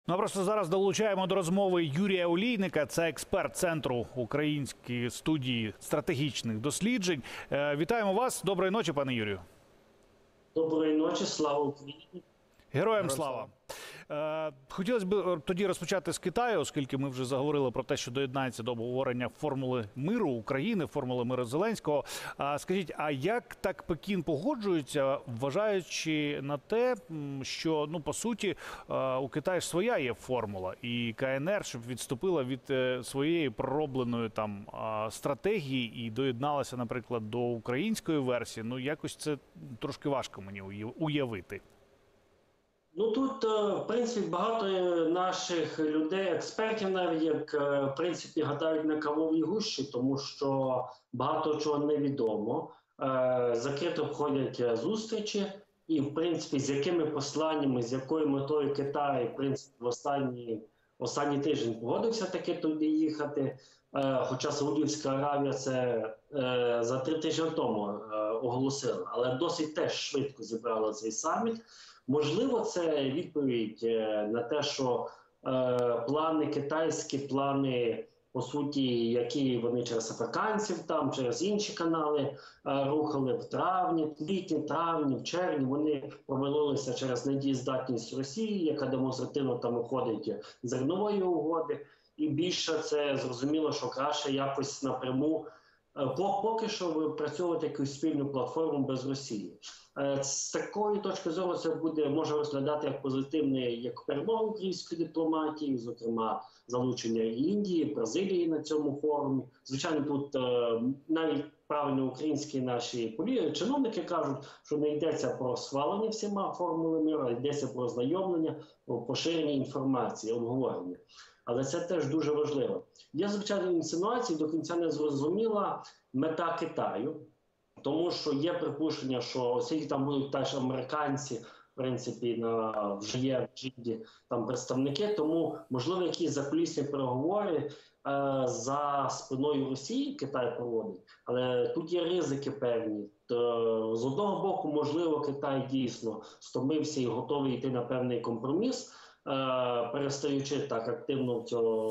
Ну, а просто зараз долучаємо до розмови Юрія Олійника, це експерт Центру української студії стратегічних досліджень. Вітаємо вас. Доброї ночі, пане Юрію. Доброї ночі, слава Україні. Героям слава. Хотілося б тоді розпочати з Китаю, оскільки ми вже заговорили про те, що доєднається до обговорення формули миру України, формули миру Зеленського. Скажіть, а як так Пекін погоджується, вважаючи на те, що, ну, по суті, у Китаї ж своя є формула, і КНР, щоб відступила від своєї проробленої там стратегії і доєдналася, наприклад, до української версії, ну, якось це трошки важко мені уявити. Ну, тут, в принципі, багато наших людей, експертів навіть, як, в принципі, гадають на кавовій гущі, тому що багато чого невідомо. Закрито входять зустрічі і, в принципі, з якими посланнями, з якою метою Китай, в принципі, в останній тиждень погодився таки туди їхати. Хоча Саудівська Аравія це за 3 тижні тому оголосила, але досить теж швидко зібрала цей саміт. Можливо, це відповідь на те, що плани китайські, плани, по суті, які вони через африканців, там, через інші канали рухали в травні, квітні, травні, в червні, вони провалилися через недієздатність Росії, яка демонстративно там виходить з зернової угоди. І більше це зрозуміло, що краще якось напряму поки що випрацьовувати якусь спільну платформу без Росії. З такої точки зору це може розглядати як позитивний, як перемога української дипломатії, зокрема залучення Індії, Бразилії на цьому форумі. Звичайно, тут навіть правильно українські наші чиновники кажуть, що не йдеться про схвалення всіма формули миру, а йдеться про ознайомлення, про поширення інформації, обговорення. Але це теж дуже важливо. Є, звичайно, інсинуації, до кінця не зрозуміла мета Китаю, тому що є припущення, що оскільки там будуть теж американці, в принципі, вже є в Джиді там представники, тому, можливо, якісь закулісні переговори за спиною Росії Китай проводить. Але тут є ризики певні. З одного боку, можливо, Китай дійсно стомився і готовий йти на певний компроміс, перестаючи так активно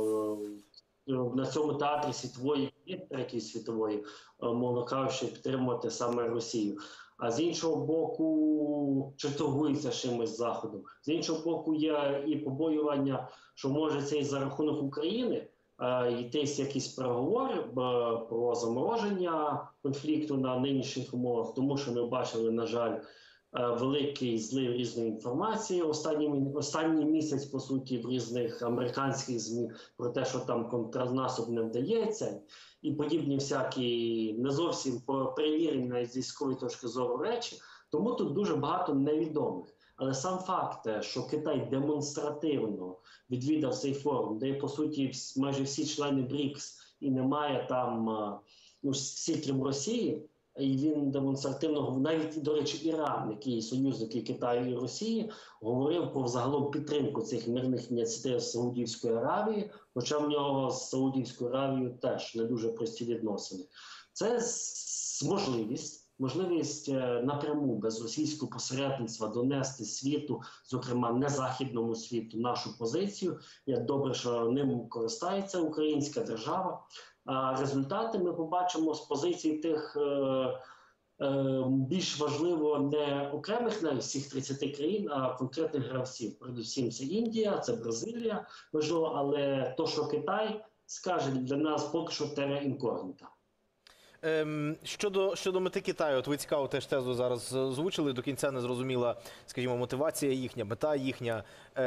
на цьому театрі світової, Третьої світової, мовно кажучи, підтримувати саме Росію. А з іншого боку, чи торгується чимось з Заходом. З іншого боку, є і побоювання, що може це і за рахунок України йтись якісь переговори про замороження конфлікту на нинішніх умовах, тому що ми бачили, на жаль, великий злив різної інформації останній місяць, по суті, в різних американських ЗМІ про те, що там контрнаступ не вдається, і подібні всякі не зовсім перевірені навіть з військової точки зору речі. Тому тут дуже багато невідомих. Але сам факт, що Китай демонстративно відвідав цей форум, де, по суті, майже всі члени БРІКС і немає там всі, крім Росії, і він демонстративно, навіть, до речі, Іран, який союзники Китаю і Росії, говорив про взагалом підтримку цих мирних ініціатив Саудівської Аравії, хоча в нього з Саудівською Аравією теж не дуже прості відносини. Це можливість напряму без російського посередництва донести світу, зокрема незахідному світу, нашу позицію. Як добре, що ним користається українська держава. А результати ми побачимо з позиції тих, більш важливо, не окремих навіть всіх 30 країн, а конкретних гравців. Передусім це Індія, це Бразилія, важливо, але то, що Китай скаже, для нас поки що терра інкогніта. Щодо мети Китаю, от ви цікаву теж тезу зараз озвучили, до кінця не зрозуміла, скажімо, мотивація їхня, мета їхня.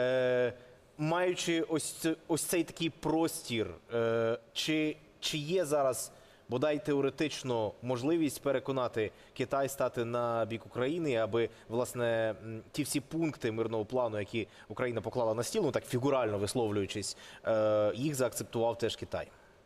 Маючи ось цей такий простір, чи є зараз, бодай теоретично, можливість переконати Китай стати на бік України, аби, власне, ті всі пункти мирного плану, які Україна поклала на стіл, ну так фігурально висловлюючись, їх заакцептував теж Китай?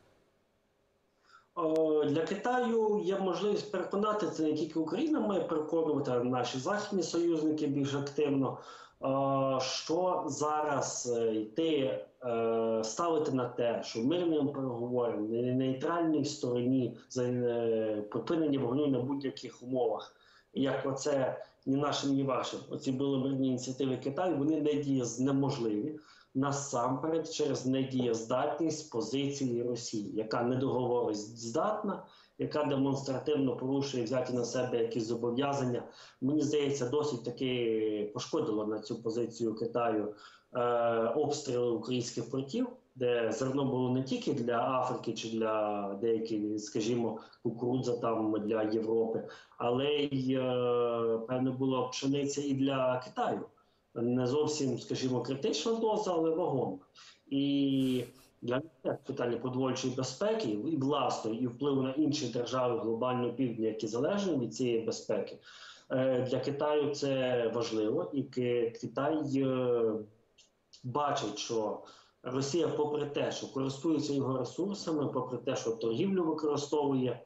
Для Китаю є можливість переконати, це не тільки Україна має переконувати, а наші західні союзники більш активно, що зараз йти, ставити на те, що мирним переговорам, на нейтральній стороні, за припинення вогню на будь-яких умовах, як оце ні нашим, ні вашим, оці були мирні ініціативи Китаю, вони неможливі. насамперед через недієздатність позиції Росії, яка недоговороздатна, яка демонстративно порушує взяті на себе якісь зобов'язання. Мені здається, досить таки пошкодило на цю позицію Китаю обстріли українських портів, де зерно було не тільки для Африки чи для деяких, скажімо, кукурудза там для Європи, але й певно було пшениця і для Китаю. Не зовсім, скажімо, критична доза, але вагома. І для питання продовольчої безпеки і власної, і впливу на інші держави глобального півдня, які залежні від цієї безпеки, для Китаю це важливо. І Китай бачить, що Росія, попри те, що користується його ресурсами, попри те, що торгівлю використовує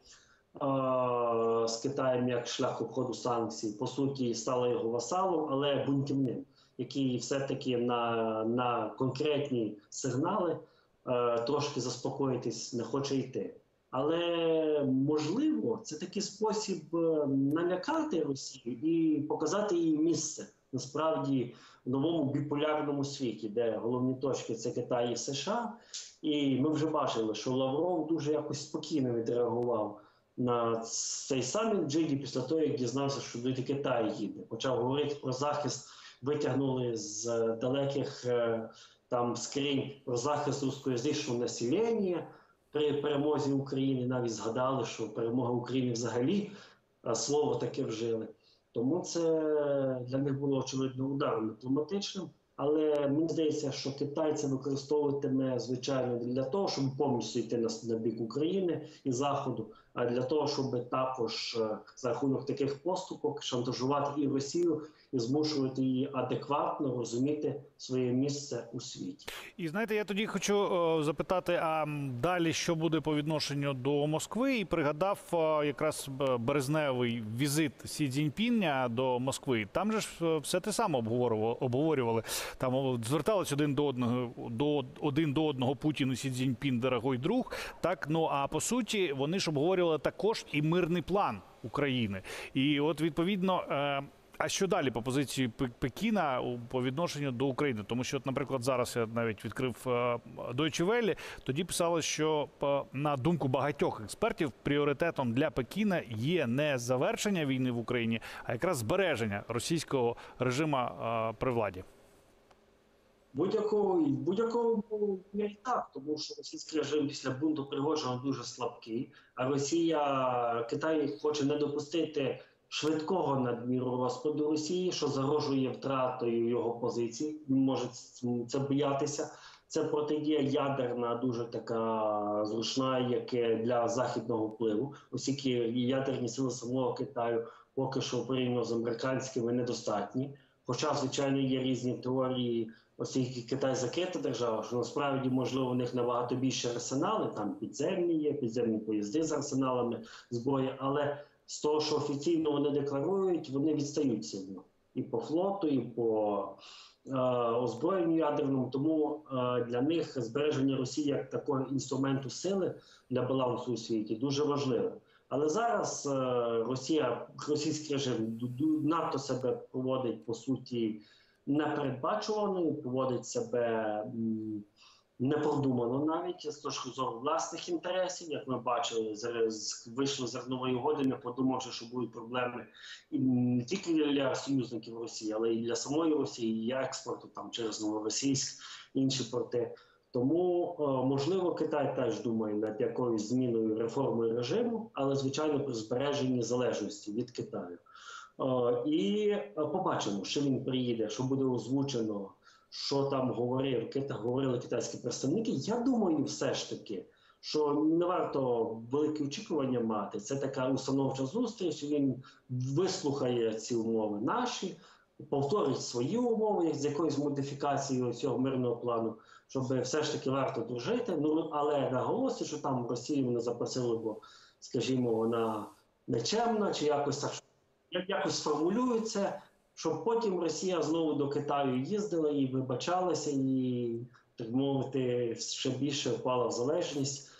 з Китаєм як шлях обходу санкцій, по суті, стала його васалом, але бунтівним, який все-таки на конкретні сигнали трошки заспокоїтись не хоче йти. Але, можливо, це такий спосіб налякати Росію і показати їй місце, насправді, в новому біполярному світі, де головні точки – це Китай і США. І ми вже бачили, що Лавров дуже якось спокійно відреагував на цей саміт в Джиді після того, як дізнався, що до Китаю їде. Почав говорити про захист, витягнули з далеких там скринь про захист рускоязичного населення при перемозі України. Навіть згадали, що перемога України взагалі слово таке вжили. Тому це для них було, очевидно, ударом дипломатичним. Але мені здається, що Китай це використовуватиме, звичайно, для того, щоб повністю йти на бік України і Заходу, а для того, щоб також за рахунок таких поступок шантажувати і Росію, і змушувати її адекватно розуміти своє місце у світі. І знаєте, я тоді хочу запитати, а далі що буде по відношенню до Москви? І пригадав якраз березневий візит Сі Цзіньпіня до Москви. Там же ж все те саме обговорювали. Там звертались один до одного Путін і Сі Цзіньпін, дорогой друг. Так, ну а по суті вони ж обговорювали також і мирний план України. І от відповідно. А що далі по позиції Пекіна по відношенню до України? Тому що, наприклад, зараз я навіть відкрив Deutsche Welle, тоді писали, що, на думку багатьох експертів, пріоритетом для Пекіна є не завершення війни в Україні, а якраз збереження російського режиму при владі. Будь-якого не так, тому що російський режим після бунту Пригожина дуже слабкий, а Китай хоче не допустити швидкого надміру розпаду Росії, що загрожує втратою його позицій, він може це боятися. Це протидія ядерна, дуже така зручна, яке для західного впливу. Оскільки ядерні сили самого Китаю поки що порівняно з американськими недостатні. Хоча, звичайно, є різні теорії, оскільки Китай закрита держава, що насправді, можливо, у них набагато більше арсенали, там підземні є, підземні поїзди з арсеналами зброї, але з того, що офіційно вони декларують, вони відстають сильно. І по флоту, і по озброєнню ядерному. Тому для них збереження Росії як такого інструменту сили для балансу у світі дуже важливе. Але зараз російський режим надто себе поводить, по суті, непередбачувано, поводить себе непродумано навіть з точки зору власних інтересів. Як ми бачили, вийшли з зернової угоди, не подумавши, що будуть проблеми не тільки для союзників Росії, але і для самої Росії, і експорту там через Новоросійськ, інші порти. Тому, можливо, Китай теж думає над якоюсь зміною реформою режиму, але, звичайно, при збереженні залежності від Китаю. І побачимо, що він приїде, що буде озвучено, що там говорили китайські представники. Я думаю, все ж таки, що не варто великі очікування мати. Це така установча зустріч, він вислухає ці умови наші, повторить свої умови з якоюсь модифікацією цього мирного плану, щоб все ж таки варто дружити. Ну, але наголосить, що там Росію не запросили, бо, скажімо, вона нечемна, чи якось так, якось сформулюється, щоб потім Росія знову до Китаю їздила і вибачалася, і, так мовити, ще більше впала в залежність.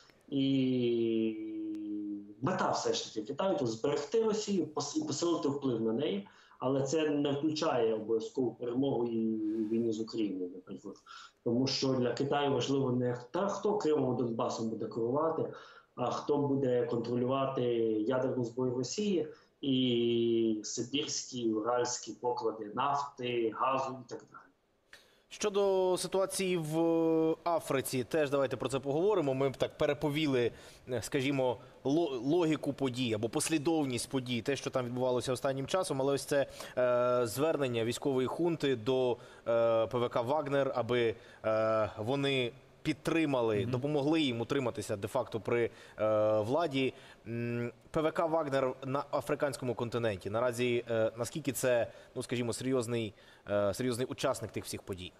І мета все ж таки Китаю – то зберегти Росію і посилити вплив на неї. Але це не включає обов'язкову перемогу і війну з Україною, наприклад. Тому що для Китаю важливо не хто Кримом, Донбасом буде керувати, а хто буде контролювати ядерну зброю Росії і сибірські, уральські поклади нафти, газу і так далі. Щодо ситуації в Африці, теж давайте про це поговоримо. Ми так переповіли, скажімо, логіку подій або послідовність подій, те, що там відбувалося останнім часом, але ось це звернення військової хунти до ПВК «Вагнер», аби вони підтримали, допомогли їм утриматися де-факто при владі. ПВК «Вагнер» на африканському континенті. Наразі наскільки це, ну, скажімо, серйозний учасник тих всіх подій?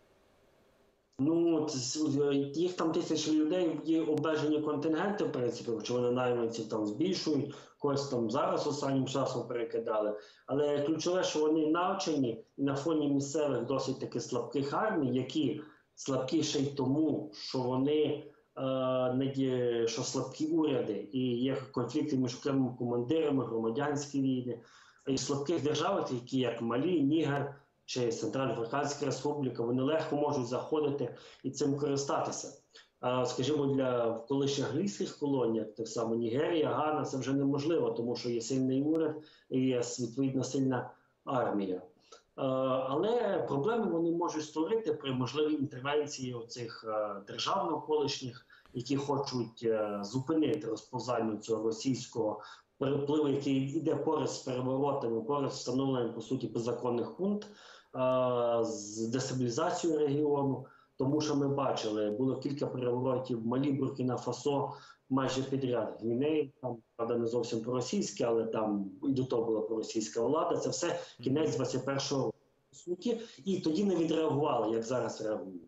Ну, їх там тисячі людей, є обмежені контингенти, в принципі, що вони найманців там збільшують, когось там зараз останнім часом перекидали. Але ключове, що вони навчені і на фоні місцевих досить таки слабких армій, які слабкі ще й тому, що вони що слабкі уряди і є конфлікти між окремими командирами, громадянські війни, і в слабких державах, які як Малі, Нігер чи Центральноафриканська Республіка, вони легко можуть заходити і цим користатися. Скажімо, для колишніх англійських колоній, так само Нігерія, Гана, це вже неможливо, тому що є сильний уряд і є відповідно сильна армія. Але проблеми вони можуть створити при можливій інтервенції оцих держав навколишніх, які хочуть зупинити розповзання цього російського перепливу, який йде поряд з переворотами, поряд з встановленням, по суті, беззаконних хунт, з дестабілізацією регіону. Тому що ми бачили, було кілька переворотів в Малі, Буркіна, Фасо майже підряд. Гвінеї, там, правда, не зовсім проросійське, але там і до того була проросійська влада. Це все кінець 21-го суті. І тоді не відреагували, як зараз реагують.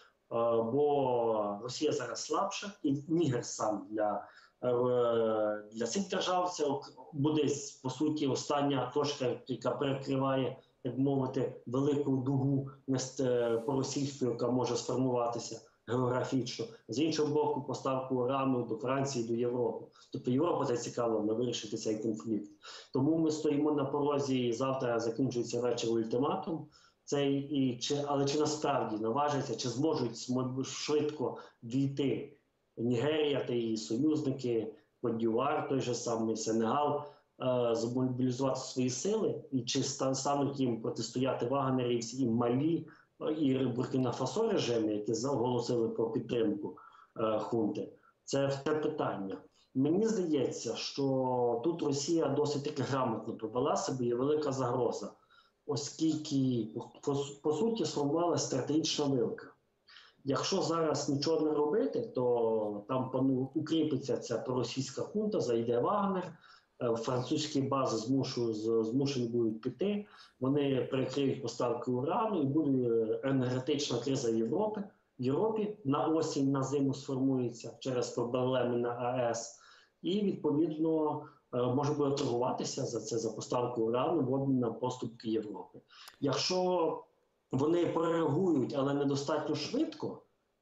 Бо Росія зараз слабша, і Нігер сам для цих держав це буде, по суті, остання точка, яка перекриває, як мовити, велику дугу по-російську, яка може сформуватися географічно. З іншого боку, поставку урану до Франції, до Європи. Тобто Європа зацікавлена вирішити цей конфлікт. Тому ми стоїмо на порозі, і завтра закінчується вечір ультиматум. Але чи насправді наважаться, чи зможуть швидко дійти Нігерія та її союзники, Кот-д'Івуар, той же самий Сенегал, змобілізувати свої сили, і чи стануть їм протистояти вагнерівці і Малі, і Буркіна-Фасо режими, які оголосили про підтримку хунти. Це питання. Мені здається, що тут Росія досить таки грамотно повела себе, є велика загроза, оскільки, по суті, сформувалася стратегічна вилка. Якщо зараз нічого не робити, то там укріпиться ця проросійська хунта, зайде Вагнер, французькі бази змушені будуть піти, вони перекриють поставки урану і буде енергетична криза в Європі на осінь, на зиму сформується через проблеми на АЕС. І, відповідно, може буде торгуватися за поставку урану в обмін на поступки Європи. Якщо вони прореагують, але недостатньо швидко,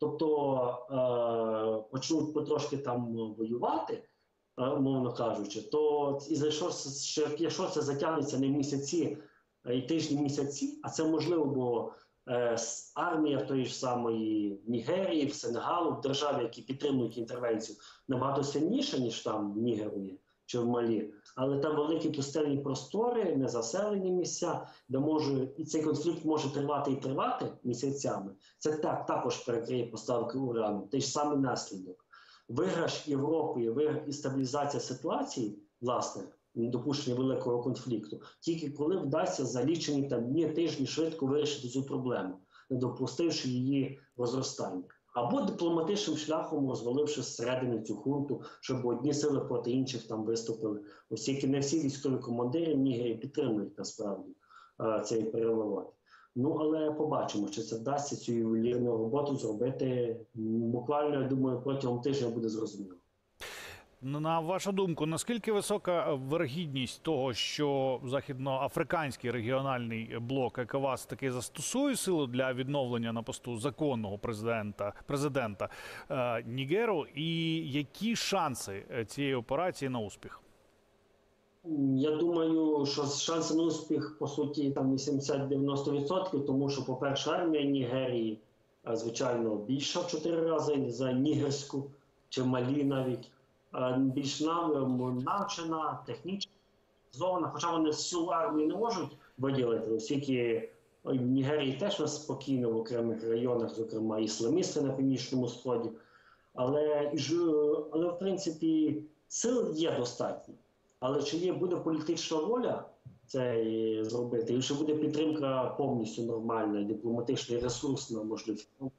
тобто почнуть потрошки там воювати, мовно кажучи, то якщо це затягнеться не місяці, і тижні, місяці, а це можливо, бо армія тої ж самої Нігерії, в Сенегалу, в державі, які підтримують інтервенцію, набагато сильніша, ніж там в Нігері чи в Малі, але там великі пустельні простори, незаселені місця, де і цей конфлікт може тривати і тривати місяцями. Це також перекриє поставки урану, той ж самий наслідок. Виграш Європи і стабілізація ситуації, власне, недопущення великого конфлікту, тільки коли вдасться за лічені дні, тижні швидко вирішити цю проблему, не допустивши її розростання. Або дипломатичним шляхом розваливши зсередини цю хунту, щоб одні сили проти інших там виступили. Оскільки не всі військові командири в Нігері підтримують насправді цей переворот. Ну, але побачимо, чи це вдасться цю ювелірну роботу зробити. Буквально, я думаю, протягом тижня буде зрозуміло. На вашу думку, наскільки висока вирогідність того, що західноафриканський регіональний блок ЕКОВАС таки застосує силу для відновлення на посту законного президента Нігеру, і які шанси цієї операції на успіх? Я думаю, що шанси на успіх, по суті, там 80-90%, тому що, по-перше, армія Нігерії, звичайно, більша в 4 рази за нігерську, чи Малі навіть, більш навчена, технічно зована, хоча вони всю армію не можуть виділити, оскільки в Нігерії теж неспокійно в окремих районах, зокрема ісламісти на Північному Сході, але в принципі сил є достатньо. Але чи буде політична воля це зробити, і чи буде підтримка повністю нормальна, дипломатична і ресурсна, можливо,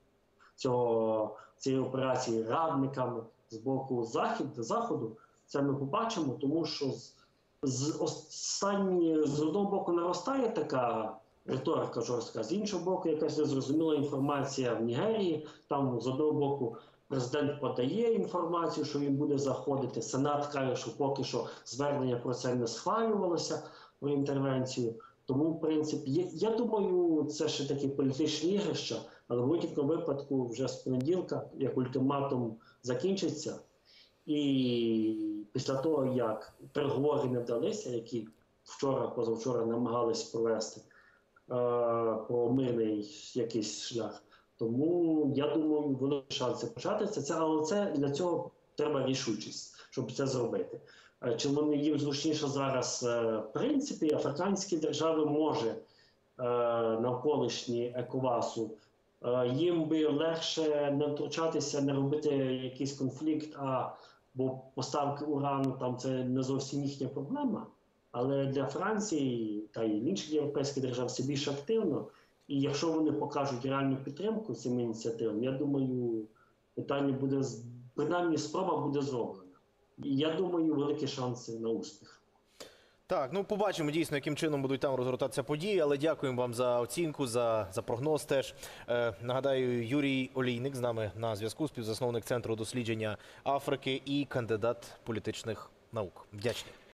цієї операції радниками з боку Заходу, це ми побачимо, тому що з одного боку наростає така риторика жорстка, з іншого боку якась незрозуміла інформація в Нігерії, там з одного боку президент подає інформацію, що він буде заходити. Сенат каже, що поки що звернення про це не схвалювалося, про інтервенцію. Тому, в принципі, я думаю, це ще такі політичні ігрища, але в будь-якому випадку вже з понеділка, як ультиматум закінчиться, і після того, як переговори не вдалися, які позавчора намагались провести про мирний якийсь шлях, тому, я думаю, великі шанси почати це, але для цього треба рішучість, щоб це зробити. Чи їм зручніше зараз, в принципі, африканські держави може навколишні ЕКОВАСу, їм би легше не втручатися, не робити якийсь конфлікт, бо поставки урану там це не зовсім їхня проблема, але для Франції та й інших європейських держав це більш активно. І якщо вони покажуть реальну підтримку цим ініціативам, я думаю, питання буде, принаймні спроба буде зроблена. І я думаю, великі шанси на успіх. Так, ну побачимо дійсно, яким чином будуть там розгортатися події, але дякуємо вам за оцінку, за прогноз теж. Нагадаю, Юрій Олійник з нами на зв'язку, співзасновник Центру дослідження Африки і кандидат політичних наук. Вдячний.